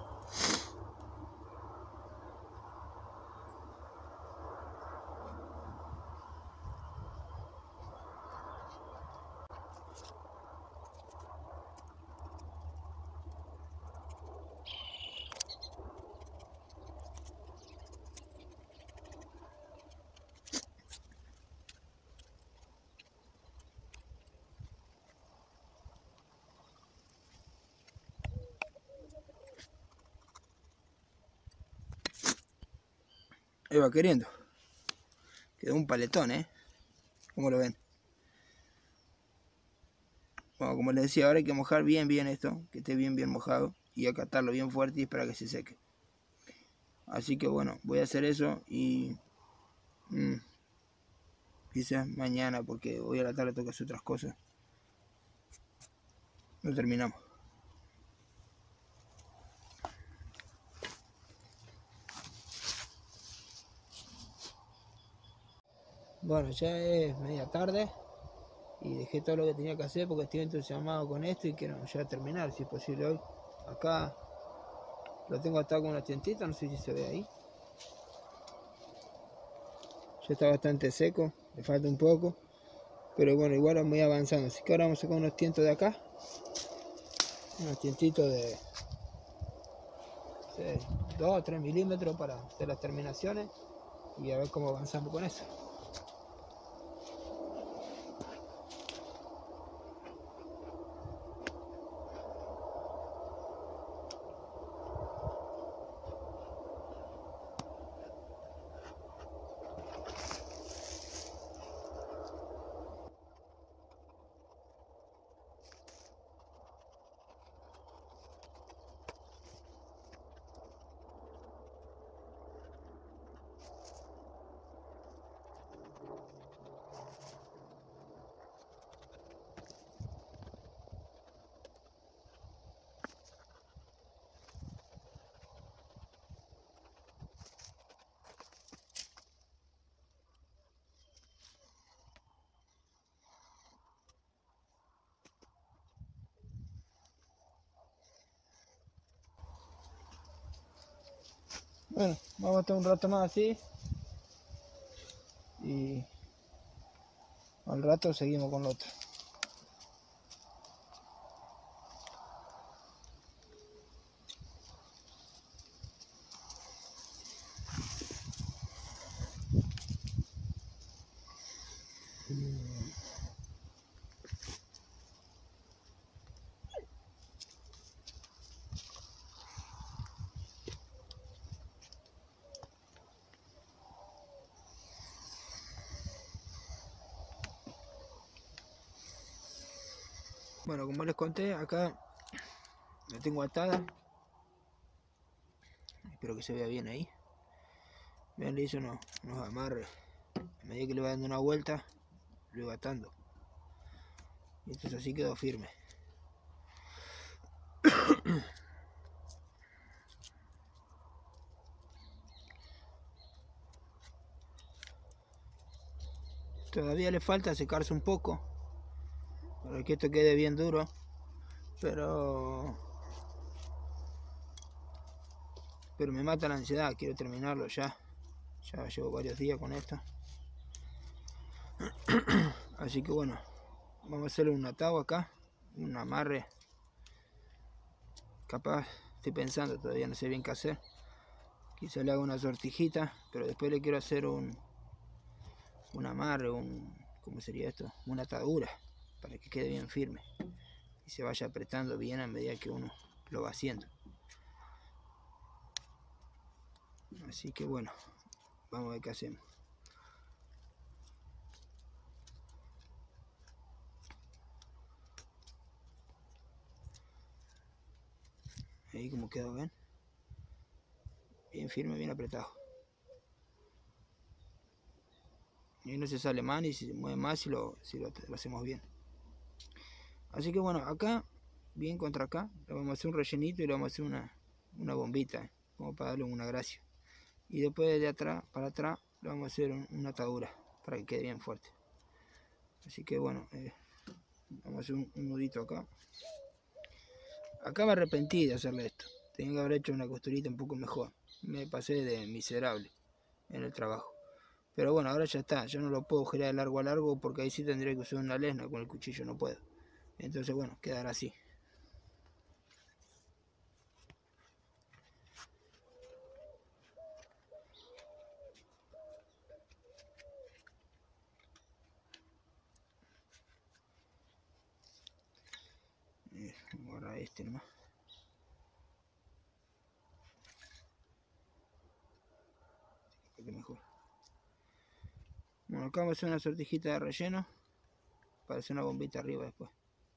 Ahí va queriendo. Quedó un paletón, ¿eh? ¿Cómo lo ven? Bueno, como les decía, ahora hay que mojar bien bien esto, que esté bien bien mojado y acatarlo bien fuerte y esperar que se seque. Así que bueno, voy a hacer eso y mmm, quizás mañana, porque hoy a la tarde tengo que hacer otras cosas. No terminamos. Bueno, ya es media tarde y dejé todo lo que tenía que hacer porque estoy entusiasmado con esto y quiero ya terminar, si es posible hoy. Acá lo tengo atado con una tientita, no sé si se ve ahí. Ya está bastante seco, le falta un poco, pero bueno, igual voy avanzando. Así que ahora vamos a sacar unos tientos de acá, unos tientitos de dos o tres milímetros para hacer las terminaciones y a ver cómo avanzamos con eso. Bueno, vamos a estar un rato más así. Y al rato seguimos con lo otro. Bueno, como les conté, acá la tengo atada. Espero que se vea bien ahí. Vean, le hice unos, unos amarres. A medida que le va dando una vuelta, lo iba atando. Y entonces así quedó firme. Todavía le falta secarse un poco para que esto quede bien duro, pero pero me mata la ansiedad, quiero terminarlo ya. Ya llevo varios días con esto. Así que bueno, vamos a hacerle un atado acá, un amarre. Capaz, estoy pensando, todavía no sé bien qué hacer. Quizá le haga una sortijita, pero después le quiero hacer un un amarre, un ¿cómo sería esto? Una atadura, para que quede bien firme y se vaya apretando bien a medida que uno lo va haciendo. Así que bueno, vamos a ver qué hacemos. Ahí como quedó, ¿ven? Bien firme, bien apretado. Y ahí no se sale más ni se mueve más si lo, si lo, lo hacemos bien. Así que bueno, acá, bien contra acá, le vamos a hacer un rellenito y le vamos a hacer una, una bombita, como para darle una gracia. Y después de atrás para atrás le vamos a hacer un, una atadura para que quede bien fuerte. Así que bueno, eh, vamos a hacer un, un nudito acá. Acá me arrepentí de hacerle esto. Tenía que haber hecho una costurita un poco mejor. Me pasé de miserable en el trabajo. Pero bueno, ahora ya está. Ya no lo puedo girar de largo a largo porque ahí sí tendría que usar una lesna. Con el cuchillo no puedo. Entonces bueno, quedará así. Eh, vamos a agarrar este nomás. Que mejor. Bueno, acá vamos a hacer una sortijita de relleno para hacer una bombita arriba después.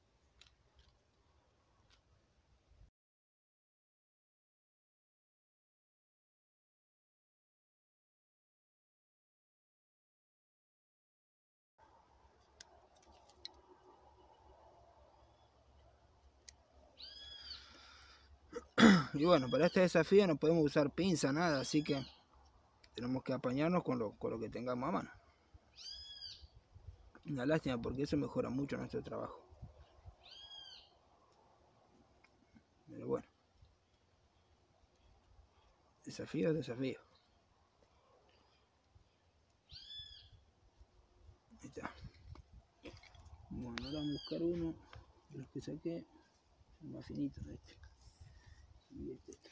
Y bueno, para este desafío no podemos usar pinza, nada, así que tenemos que apañarnos con lo, con lo que tengamos a mano. Una lástima porque eso mejora mucho nuestro trabajo. Pero bueno, desafío es desafío. Ahí está. Bueno, ahora vamos a buscar uno de los que saqué, son más finitos de este. Y este, este.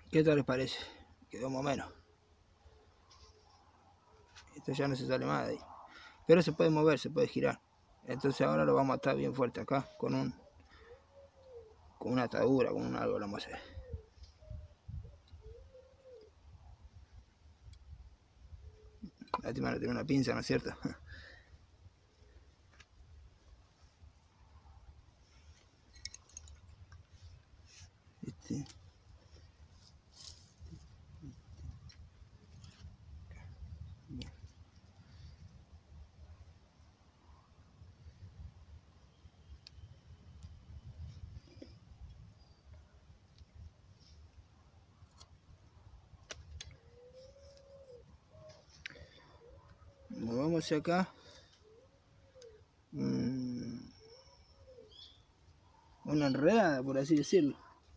¿Qué tal les parece? Quedó más o menos. Esto ya no se sale más de ahí. Pero se puede mover, se puede girar. Entonces ahora lo vamos a atar bien fuerte acá con un con una atadura, con un algo lo vamos a hacer. Lástima no tiene una pinza, ¿no es cierto? Este. Bien. Nos vamos hacia acá. Mm. Una enredada, por así decirlo.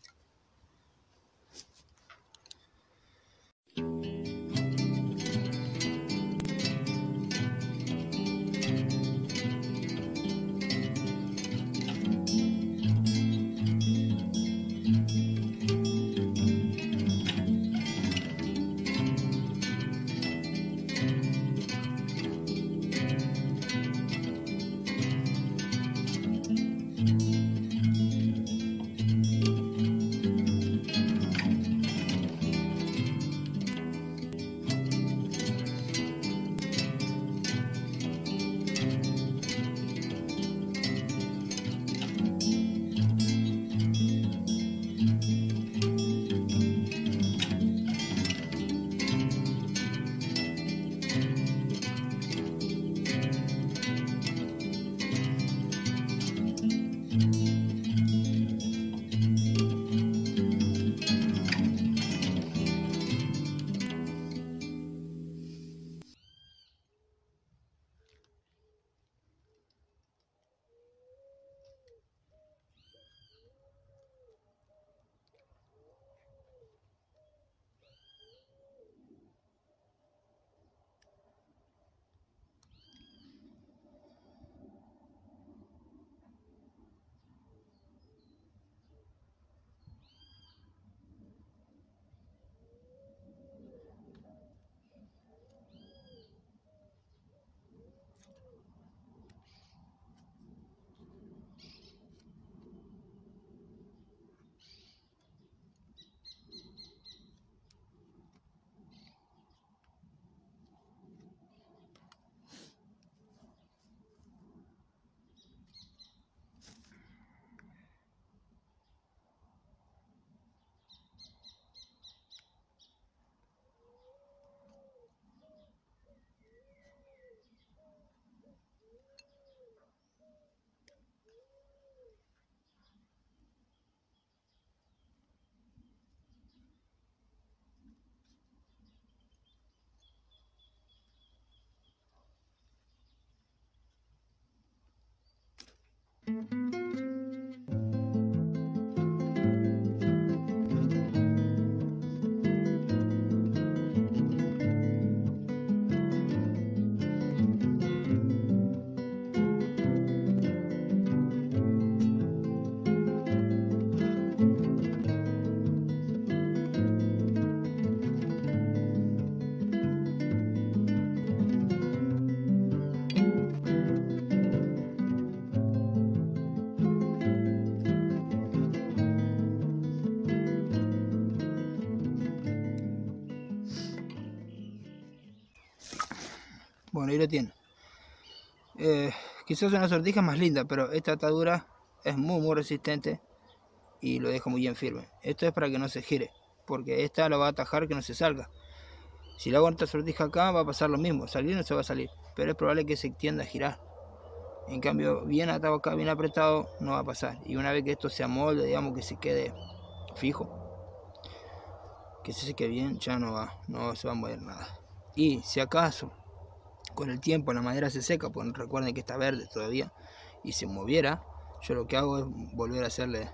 Bueno, ahí lo tiene. Eh, quizás una sortija más linda, pero esta atadura es muy muy resistente y lo deja muy bien firme. Esto es para que no se gire, porque esta lo va a atajar que no se salga. Si le hago esta sortija acá va a pasar lo mismo, salir no se va a salir, pero es probable que se tienda a girar. En cambio, bien atado acá, bien apretado, no va a pasar. Y una vez que esto se amolde, digamos que se quede fijo, que se seque bien, ya no va, no se va a mover nada. Y si acaso con el tiempo la madera se seca, pues recuerden que está verde todavía, y se moviera, yo lo que hago es volver a hacerle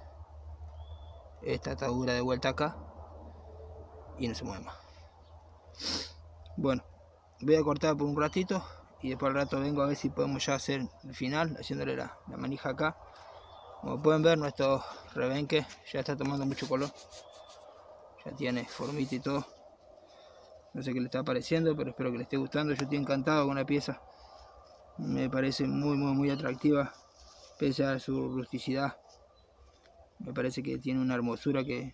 esta atadura de vuelta acá y no se mueve más. Bueno, voy a cortar por un ratito y después al rato vengo a ver si podemos ya hacer el final haciéndole la, la manija acá. Como pueden ver, nuestro rebenque ya está tomando mucho color, Ya tiene formita y todo. No sé qué le está pareciendo, pero espero que le esté gustando. Yo estoy encantado con la pieza. Me parece muy, muy, muy atractiva, pese a su rusticidad. Me parece que tiene una hermosura que,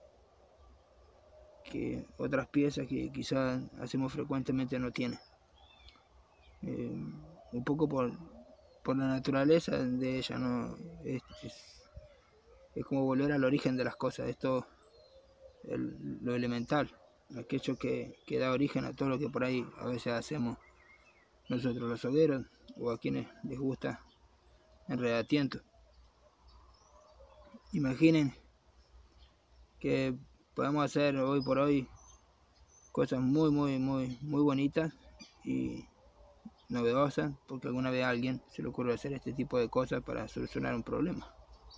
que otras piezas que quizás hacemos frecuentemente no tienen. Eh, un poco por, por la naturaleza de ella, ¿no? Es, es, es como volver al origen de las cosas. Esto, el, lo elemental, aquello que, que da origen a todo lo que por ahí a veces hacemos nosotros los hogueros, o a quienes les gusta enredatiento. Imaginen que podemos hacer hoy por hoy cosas muy muy muy muy bonitas y novedosas, porque alguna vez a alguien se le ocurre hacer este tipo de cosas para solucionar un problema.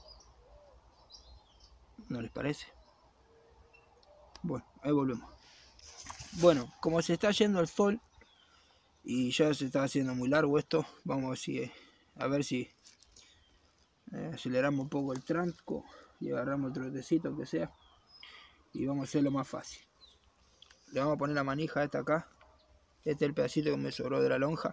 ¿No les parece? Bueno, ahí volvemos. Bueno, como se está yendo el sol y ya se está haciendo muy largo esto, vamos a ver si, a ver si eh, aceleramos un poco el tranco y agarramos el trotecito que sea, y vamos a hacerlo más fácil. Le vamos a poner la manija esta acá. Este es el pedacito que me sobró de la lonja.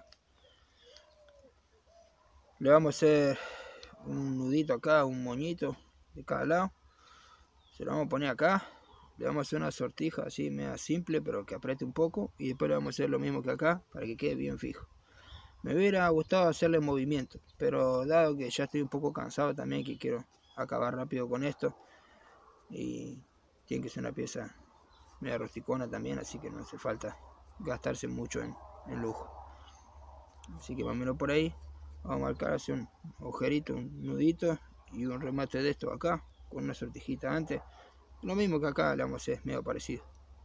Le vamos a hacer un nudito acá, un moñito de cada lado. Se lo vamos a poner acá. Le vamos a hacer una sortija así media simple, pero que apriete un poco. Y después le vamos a hacer lo mismo que acá, para que quede bien fijo. Me hubiera gustado hacerle movimiento, pero dado que ya estoy un poco cansado también, que quiero acabar rápido con esto, y tiene que ser una pieza media rusticona también, así que no hace falta gastarse mucho en, en lujo. Así que más o menos por ahí vamos a marcar así un agujerito, un nudito y un remate de esto acá, con una sortijita antes. Lo mismo que acá le vamos a hacer, medio parecido.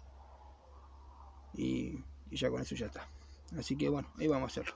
Y, y ya con eso ya está. Así que bueno, ahí vamos a hacerlo.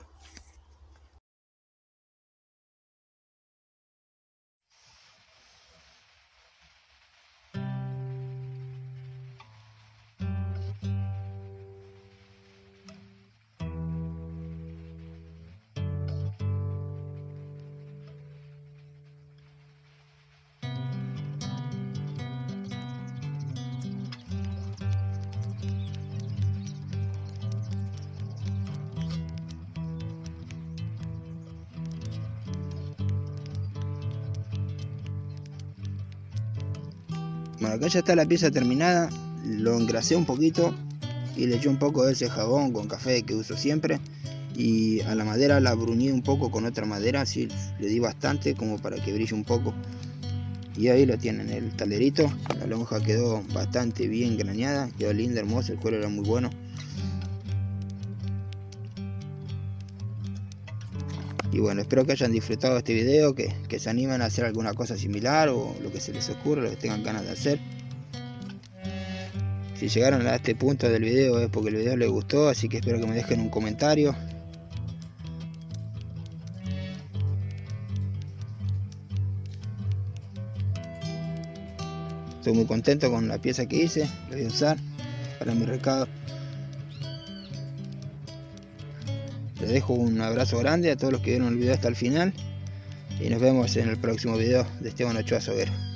Bueno, acá ya está la pieza terminada. Lo engrasé un poquito y le eché un poco de ese jabón con café que uso siempre, y a la madera la bruñí un poco con otra madera, así le di bastante como para que brille un poco. Y ahí lo tienen, el talerito. La lonja quedó bastante bien graneada, quedó linda, hermosa, el cuero era muy bueno. Y bueno, espero que hayan disfrutado de este video, que, que se animen a hacer alguna cosa similar o lo que se les ocurra, lo que tengan ganas de hacer. Si llegaron a este punto del video es porque el video les gustó, así que espero que me dejen un comentario. Estoy muy contento con la pieza que hice, la voy a usar para mi recado. Les dejo un abrazo grande a todos los que vieron el video hasta el final y nos vemos en el próximo video de Esteban Ochoa Soguero.